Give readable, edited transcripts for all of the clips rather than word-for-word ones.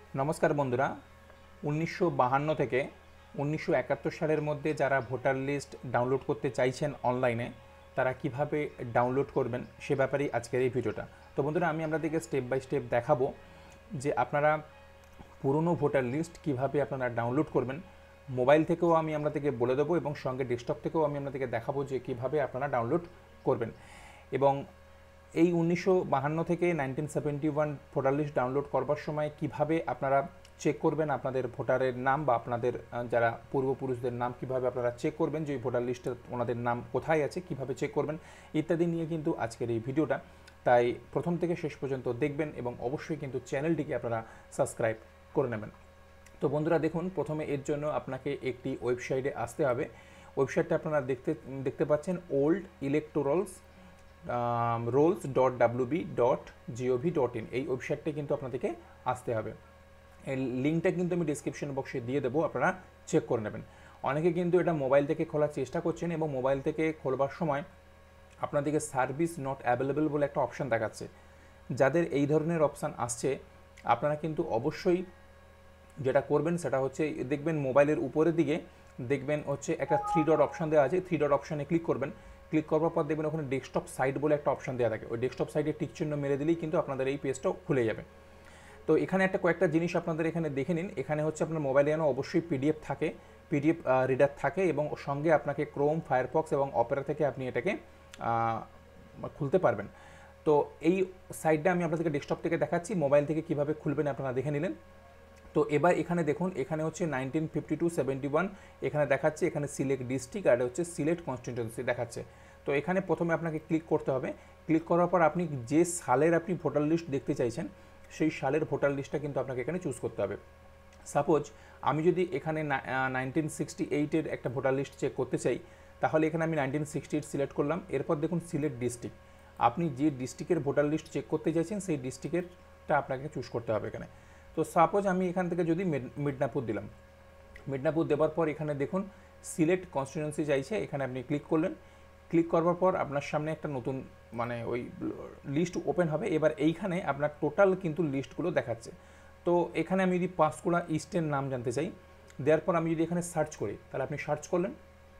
নমস্কার বন্ধুরা। ১৯৫২ থেকে ১৯৭১ সালের মধ্যে যারা ভোটার লিস্ট ডাউনলোড করতে চাইছেন অনলাইনে, তারা কিভাবে ডাউনলোড করবেন সে ব্যাপারেই আজকের এই ভিডিওটা। তো বন্ধুরা, আমি আপনাদেরকে স্টেপ বাই স্টেপ দেখাবো যে আপনারা পুরনো ভোটার লিস্ট কিভাবে আপনারা ডাউনলোড করবেন। মোবাইল থেকেও আমি আপনাদেরকে বলে দেবো এবং সঙ্গে ডেস্কটপ থেকেও আমি আপনাদেরকে দেখাবো যে কিভাবে আপনারা ডাউনলোড করবেন। এবং এই ১৯৫২ থেকে 1971 ভোটার লিস্ট ডাউনলোড করবার সময় কিভাবে আপনারা চেক করবেন আপনাদের ভোটারের নাম বা আপনাদের যারা পূর্বপুরুষদের নাম কিভাবে আপনারা চেক করবেন, যে ভোটার লিস্টে ওনাদের নাম কোথায় আছে কিভাবে চেক করবেন ইত্যাদি নিয়ে কিন্তু আজকের এই ভিডিওটা। তাই প্রথম থেকে শেষ পর্যন্ত দেখবেন এবং অবশ্যই কিন্তু চ্যানেলটিকে আপনারা সাবস্ক্রাইব করে নেবেন। তো বন্ধুরা দেখুন, প্রথমে এর জন্য আপনাকে একটি ওয়েবসাইটে আসতে হবে। ওয়েবসাইটটা আপনারা দেখতে পাচ্ছেন ওল্ড ইলেকটোরালস rolls.wb.gov.in। এই ওয়েবসাইটটা কিন্তু আপনাদেরকে আসতে হবে। এই লিঙ্কটা কিন্তু আমি ডিসক্রিপশন বক্সে দিয়ে দেবো, আপনারা চেক করে নেবেন। অনেকে কিন্তু এটা মোবাইল থেকে খোলার চেষ্টা করছেন এবং মোবাইল থেকে খোলবার সময় আপনাদেরকে সার্ভিস নট অ্যাভেলেবল বলে একটা অপশান দেখাচ্ছে। যাদের এই ধরনের অপশান আসছে, আপনারা কিন্তু অবশ্যই যেটা করবেন সেটা হচ্ছে দেখবেন মোবাইলের উপরের দিকে দেখবেন হচ্ছে একটা 3 ডট অপশান দেওয়া আছে। 3 ডট অপশানে ক্লিক করবেন। ক্লিক করার পর দেখবেন ওখানে ডেস্কটপ সাইট বলে একটা অপশান দেওয়া থাকে। ওই ডেস্কটপ সাইটে টিক চিহ্ন মেরে দিলেই কিন্তু আপনাদের এই পেজটাও খুলে যাবে। তো এখানে একটা কয়েকটা জিনিস আপনাদের এখানে দেখে নিন। এখানে হচ্ছে আপনার মোবাইলে যেন অবশ্যই পিডিএফ থাকে, পিডিএফ রিডার থাকে এবং সঙ্গে আপনাকে ক্রোম, ফায়ারফক্স এবং অপেরা থেকে আপনি এটাকে খুলতে পারবেন। তো এই সাইটটা আমি আপনাদেরকে ডেস্কটপ থেকে দেখাচ্ছি, মোবাইল থেকে কীভাবে খুলবেন আপনারা দেখে নিলেন। তো এবার এখানে দেখুন, এখানে হচ্ছে 1952-71 এখানে দেখাচ্ছে, এখানে সিলেক্ট ডিস্ট্রিক্ট আর হচ্ছে সিলেক্ট কনস্টিটিউয়েন্সি দেখাচ্ছে। তো এখানে প্রথমে আপনাকে ক্লিক করতে হবে। ক্লিক করার পর আপনি যে সালের আপনি ভোটার লিস্ট দেখতে চাইছেন সেই সালের ভোটার লিস্টটা কিন্তু আপনাকে এখানে চুজ করতে হবে। সাপোজ আমি যদি এখানে 1968-এর একটা ভোটার লিস্ট চেক করতে চাই, তাহলে এখানে আমি 1968 সিলেক্ট করলাম। এরপর দেখুন সিলেক্ট ডিস্ট্রিক্ট, আপনি যে ডিস্ট্রিক্টের ভোটার লিস্ট চেক করতে চাইছেন সেই ডিস্ট্রিক্টেরটা আপনাকে চুজ করতে হবে এখানে। তো সাপোজ আমি এখান থেকে যদি মিদনাপুর দিলাম, মিদনাপুর দেওয়ার পর এখানে দেখুন সিলেক্ট কনস্টিটিউয়েন্সি চাইছে, এখানে আপনি ক্লিক করলেন। ক্লিক করবার পর আপনার সামনে একটা নতুন ওই লিস্ট ওপেন হবে। এবার এইখানে আপনার টোটাল কিন্তু লিস্টগুলো দেখাচ্ছে। তো এখানে আমি যদি পাঁশকুড়া ইস্টের নাম জানতে চাই, দেওয়ার পর আমি যদি এখানে সার্চ করি, তাহলে আপনি সার্চ করলেন।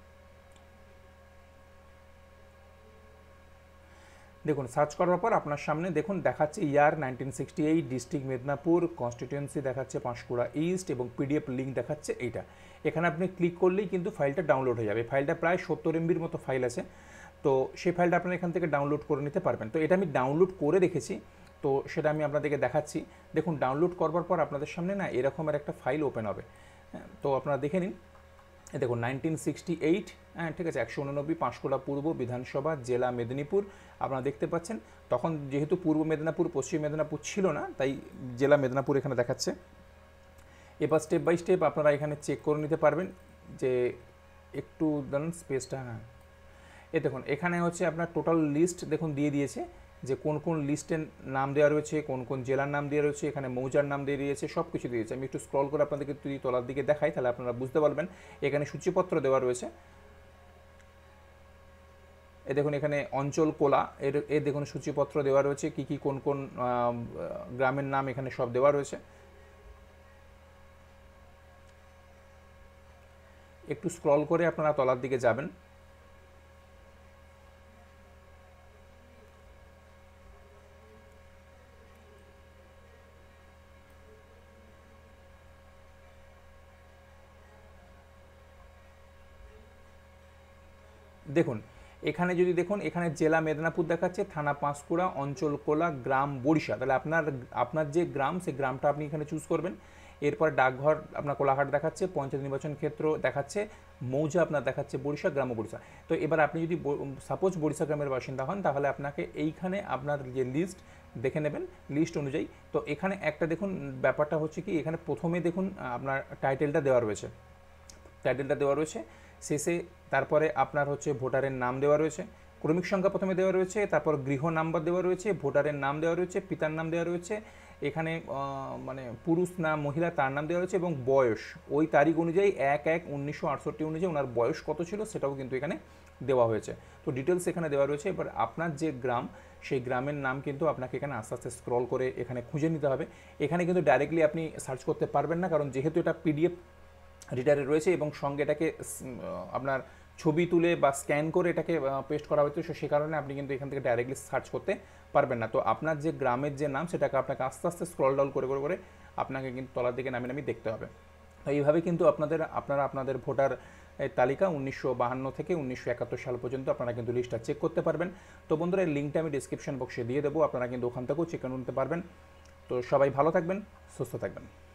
দেখুন সার্চ করার পর আপনার সামনে দেখুন দেখাচ্ছে ইয়ার 1968, ডিস্ট্রিক্ট মেদিনীপুর, কনস্টিটিউয়েন্সি দেখাচ্ছে পাঁশকুড়া ইস্ট এবং পিডিএফ লিঙ্ক দেখাচ্ছে এইটা। এখানে আপনি ক্লিক করলেই কিন্তু ফাইলটা ডাউনলোড হয়ে যাবে। ফাইলটা প্রায় 70 MBর মতো ফাইল আছে। তো সেই ফাইলটা আপনারা এখান থেকে ডাউনলোড করে নিতে পারবেন। তো এটা আমি ডাউনলোড করে রেখেছি, তো সেটা আমি আপনাদেরকে দেখাচ্ছি। দেখুন ডাউনলোড করবার পর আপনাদের সামনে না এরকমের একটা ফাইল ওপেন হবে। তো আপনারা দেখে নিন। দেখুন 1968, হ্যাঁ ঠিক আছে, 189 পাঁশকুড়া পূর্ব বিধানসভা, জেলা মেদিনীপুর আপনারা দেখতে পাচ্ছেন। তখন যেহেতু পূর্ব মেদিনীপুর পশ্চিম মেদিনীপুর ছিল না, তাই জেলা মেদিনীপুর এখানে দেখাচ্ছে। এবার স্টেপ বাই স্টেপ আপনারা এখানে চেক করে নিতে পারবেন যে একটু ধরুন স্পেসটা, হ্যাঁ এ দেখুন এখানে হচ্ছে আপনার টোটাল লিস্ট দেখুন দিয়ে দিয়েছে যে কোন কোন লিস্টের নাম দেওয়া রয়েছে, কোন কোন জেলার নাম দেওয়া রয়েছে, এখানে মৌজার নাম দিয়ে দিয়েছে, সব কিছু দিয়েছে। আমি একটু স্ক্রল করে আপনাদেরকে যদি তলার দিকে দেখাই তাহলে আপনারা বুঝতে পারবেন। এখানে সূচিপত্র দেওয়া রয়েছে। এ দেখুন এখানে অঞ্চল কোলা এর দেখুন সূচিপত্র দেওয়া রয়েছে, কি কি কোন কোন গ্রামের নাম এখানে সব দেওয়া রয়েছে। একটু স্ক্রল করে আপনারা তলার দিকে যাবেন। দেখুন এখানে যদি দেখুন এখানে জেলা মেদিনীপুর দেখাচ্ছে, থানা পাঁশকুড়া, অঞ্চল কোলা, গ্রাম বরিশা। তাহলে আপনার যে গ্রাম সেই গ্রামটা আপনি এখানে চুজ করবেন। এরপর ডাকঘর আপনার কোলাঘাট দেখাচ্ছে, পঞ্চায়েত নির্বাচন ক্ষেত্র দেখাচ্ছে, মৌজা আপনার দেখাচ্ছে বরিশা, গ্রাম বরিশা। তো এবার আপনি যদি সাপোজ বরিশা গ্রামের বাসিন্দা হন, তাহলে আপনাকে এইখানে আপনার যে লিস্ট দেখে নেবেন লিস্ট অনুযায়ী। তো এখানে একটা দেখুন ব্যাপারটা হচ্ছে কি, এখানে প্রথমে দেখুন আপনার টাইটেলটা দেওয়া রয়েছে, শেষে তারপরে আপনার হচ্ছে ভোটারের নাম দেওয়া রয়েছে, ক্রমিক সংখ্যা প্রথমে দেওয়া রয়েছে, তারপর গৃহ নাম্বার দেওয়া রয়েছে, ভোটারের নাম দেওয়া রয়েছে, পিতার নাম দেওয়া রয়েছে, এখানে পুরুষ না মহিলা তার নাম দেওয়া রয়েছে এবং বয়স ওই তারিখ অনুযায়ী 1/1/1968 অনুযায়ী ওনার বয়স কত ছিল সেটাও কিন্তু এখানে দেওয়া হয়েছে। তো ডিটেলস এখানে দেওয়া রয়েছে। এবার আপনার যে গ্রাম সেই গ্রামের নাম কিন্তু আপনাকে এখানে আস্তে আস্তে স্ক্রল করে এখানে খুঁজে নিতে হবে। এখানে কিন্তু ডাইরেক্টলি আপনি সার্চ করতে পারবেন না, কারণ যেহেতু এটা পিডিএফ রিডারে রয়েছে এবং সঙ্গে এটাকে আপনার ছবি তুলে বা স্ক্যান করে এটাকে পেস্ট করা হয়েছে, সে কারণে আপনি কিন্তু এখান থেকে ডাইরেক্টলি সার্চ করতে পারবেন না। তো আপনার যে গ্রামের যে নাম সেটাকে আপনাকে আস্তে আস্তে স্ক্রল ডাউন করে করে করে আপনাকে কিন্তু তলার দিকে নামিয়ে নামিয়ে দেখতে হবে। তো এইভাবে কিন্তু আপনারা আপনাদের ভোটার তালিকা 1952 থেকে 1971 সাল পর্যন্ত আপনারা কিন্তু লিস্টটা চেক করতে পারবেন। তো বন্ধুরা, এই লিঙ্কটা আমি ডিসক্রিপশন বক্সে দিয়ে দেবো, আপনারা কিন্তু ওখান থেকেও চেক করে নিতে পারবেন। তো সবাই ভালো থাকবেন, সুস্থ থাকবেন।